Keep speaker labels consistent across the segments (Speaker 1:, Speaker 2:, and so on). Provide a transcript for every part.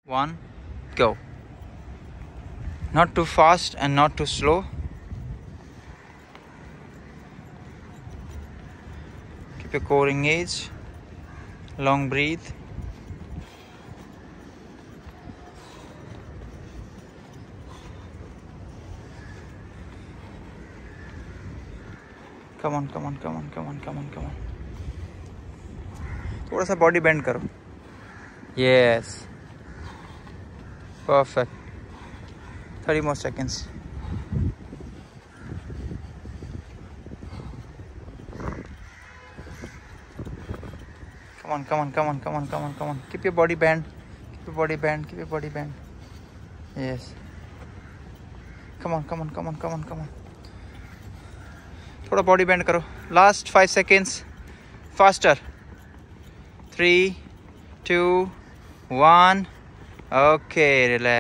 Speaker 1: 1, go. Not too fast and not too slow. Keep your core engaged. Long breathe. Come on. थोड़ा सा body bend करो. Yes. Perfect. 30 more seconds. Come on. Keep your body bend. Keep your body bend. Yes. Come on. थोड़ा body bend करो. Last 5 seconds. Faster. 3, 2, 1. Okay, relax.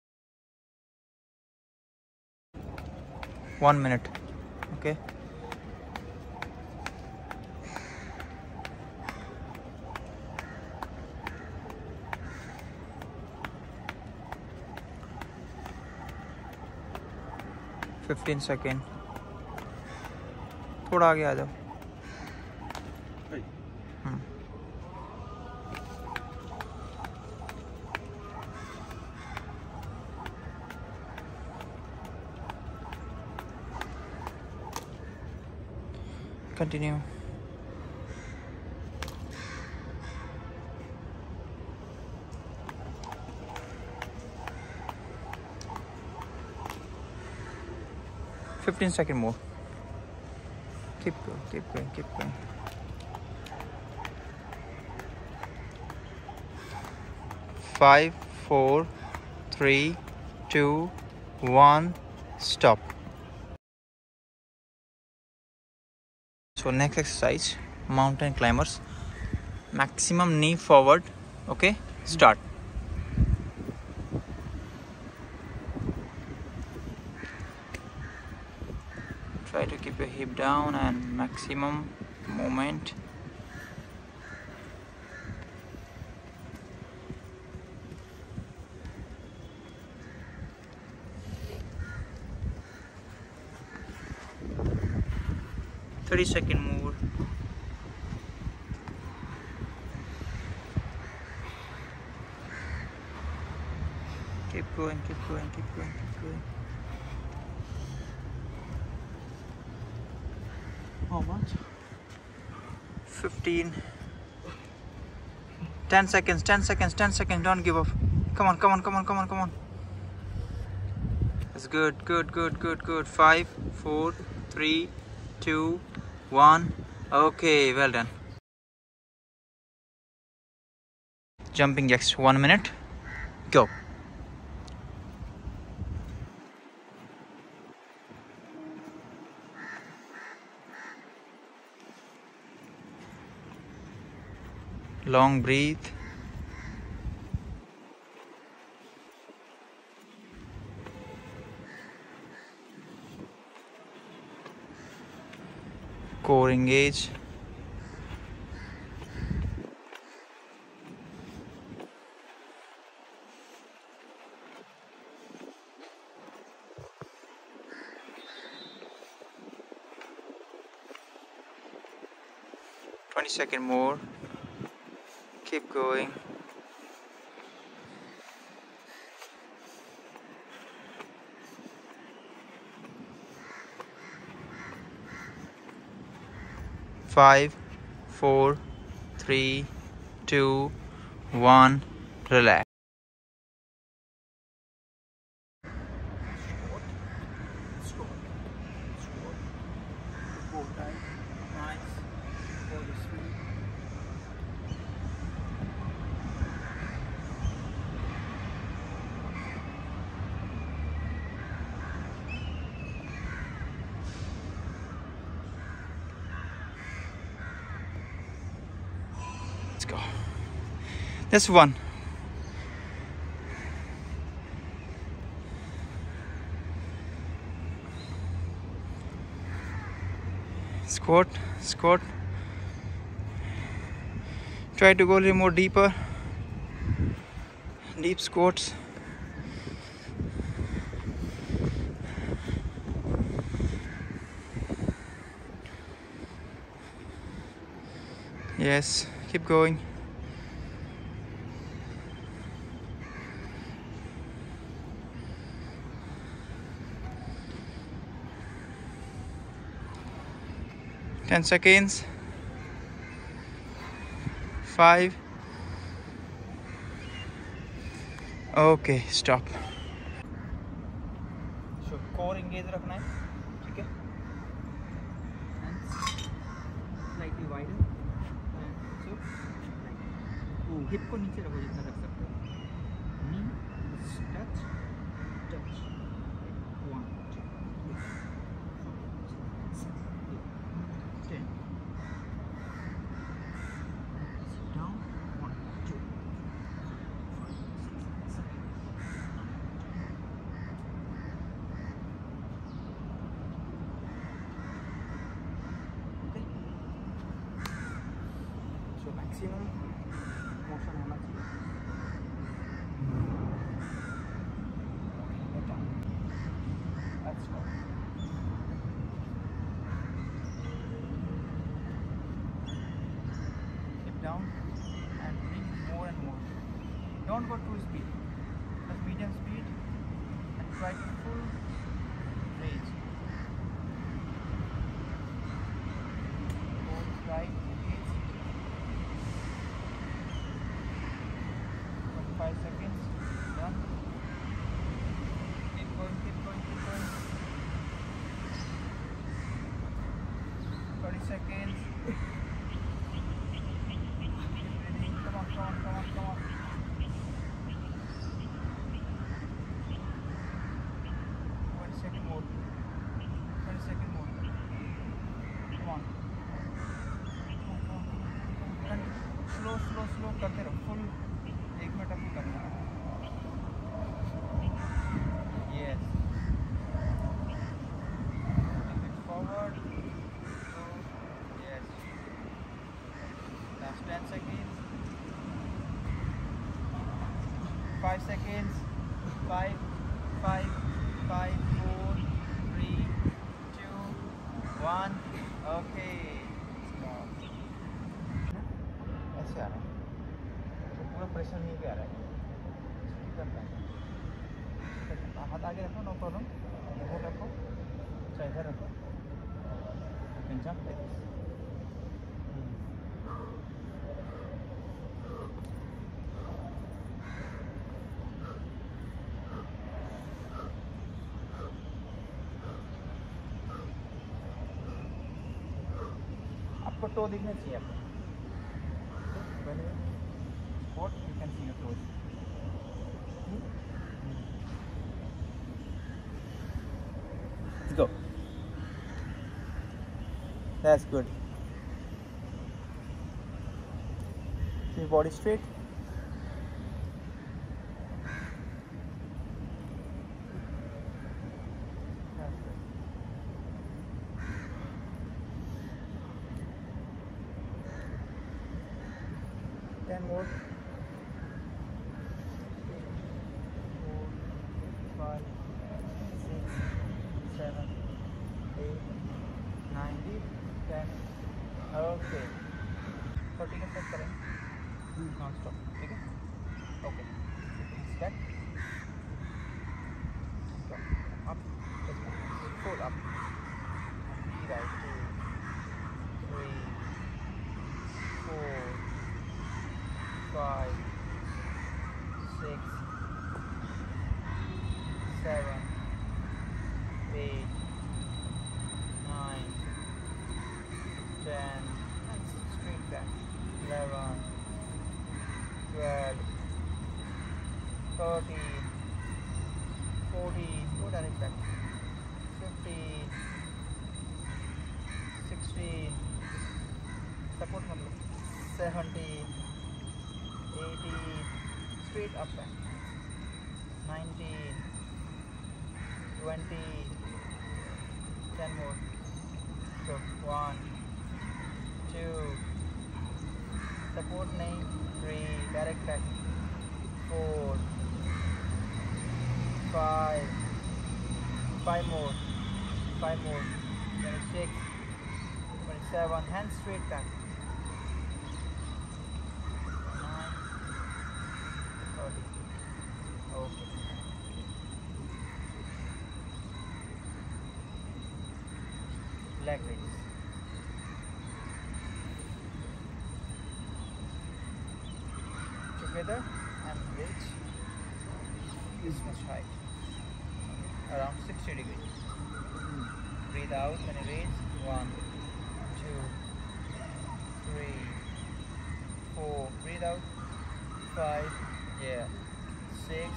Speaker 1: 1 minute. Okay. $15 seconds. थोड़ा आगे आ जाओ. Continue. $15 seconds more. Keep going. 5, 4, 3, 2, 1. Stop. So next exercise, mountain climbers. Maximum knee forward. Okay, start. Try to keep your hip down and maximum movement. $30 seconds more. Keep going. How much? 15. 10 seconds. 10 seconds. Don't give up. Come on. That's good. 5, 4, 3, 2, 1. Okay, well done. Jumping jacks, 1 minute. Go. Long breathe. Core engage. $20 seconds more. Keep going. Five, 4, 3, 2, 1. Relax. Let's go. That's one. Squat. Try to go a little more deeper. Deep squats. Yes, keep going. Ten seconds. 5. Okay, stop. So core engage रखना है, ठीक है? And slightly wider. And so like, hip को नीचे रखो जितना रख सकते हो. Knee, touch, touch. 1, 2, 3, 4, 5, 6, 7, 8, 10. Down. 1, 2. Maximum motion होना चाहिए. Let's go. Keep down and bring more and more. Don't go too speed. Just medium speed and try to full range. Go right. 5 seconds. Done. Keep going, keep going, keep going. 30 seconds. Keep breathing. Come on, come on, come on, come on. 20 seconds more. 20 seconds more. Come on. Come on, come on. Slow, slow, slow. करते रहो. Full 1 minute आपको करना है. Yes. Take it forward. So, yes. Last 10 seconds. 5 seconds. 5, 5, 5, 4, 3, 2, 1. Okay. Stop. ऐसे आ रहा है. पूरा pressure नहीं आ रहा है. करता है. हाथ आगे रखो, नो प्रॉब्लम. इधर रखो, चाहे इधर रखो. You can jump like this. आपको टो दिखना चाहिए आपको. When you squat, you can see your toes. Go. That's good. Keep your body straight. That's good. Ten more. 4, 5, 6, 7, 8, 9, 10. Okay. 30 का सेट करें. Non stop. ठीक है. Okay. Step. Stop. Up. Pull up. Right. 2, 3, 4, 5, 6, 7, 8, 9, 10, and straight back. 11, 12, 13, 14, go direct back. 15, 16, support number. 17, 18, straight up back. 19, 20, 10 more. So 1, 2, support nahi, 3, direct back. 4, 5, 5 more, 5 more, 26, 27, hands straight back, 9, 30, okay. Leg raises. Together and reach this much height, around 60 degrees. Breathe out when you raise. 1, 2, 3, 4. Breathe out. 5, yeah. 6,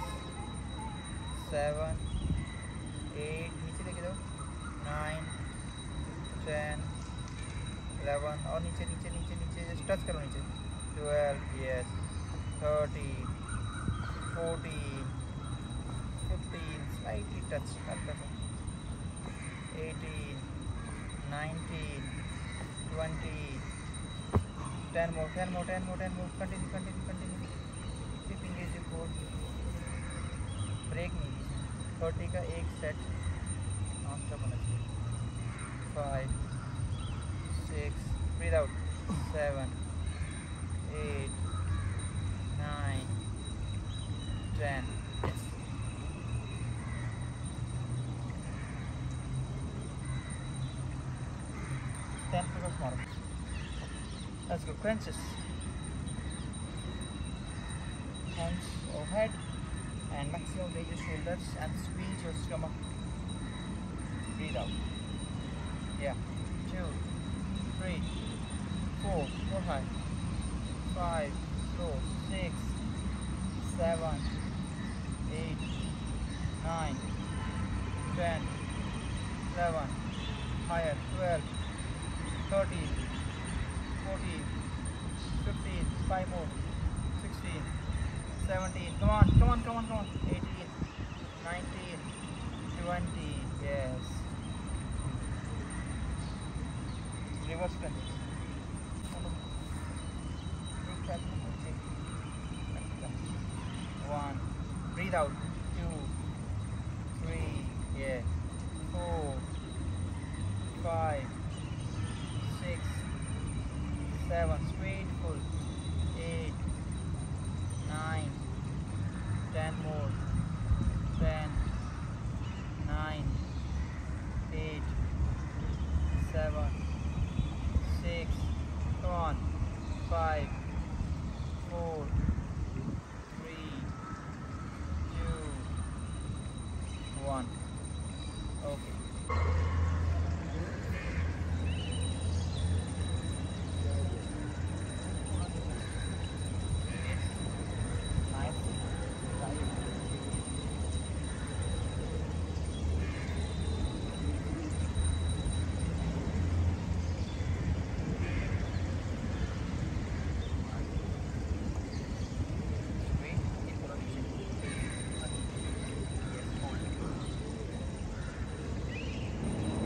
Speaker 1: 7, 8. नीचे लेके दो. 9, 10, 11. और नीचे नीचे नीचे नीचे just touch करो नीचे. 12, yes. 13, 14, 15, slightly touch. 18, 19, 20, 10 more, 10 more, 10 more, 10 more. Continue, continue, continue. Keep engage your core. Break नहीं. 30 का एक set non-stop होना चाहिए. 5, 6. Breathe out. 7, 8, 9, 10. Yes. 10 figures more. Let's go. Crunches. Hands overhead and maximum raise your shoulders and squeeze your stomach. Breathe out. Yeah. 2, 3, 4. Go high. 5. Slow. 6, 7, 8, 9, 10, 11. Higher. 12. 13, 14, 15, 5 more, 16, 17, come on, come on, come on, come on, 18, 19, 20, yes. Reverse crunches. 1, breathe out. 2, 3, yeah. 4, 5, 6, 7, straight full. 8, 9, 10 more. 10, 9, 8, 7, 6. Come on. 5, 4, 3, 2, 1. Okay.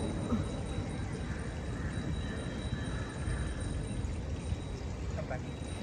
Speaker 1: Come back.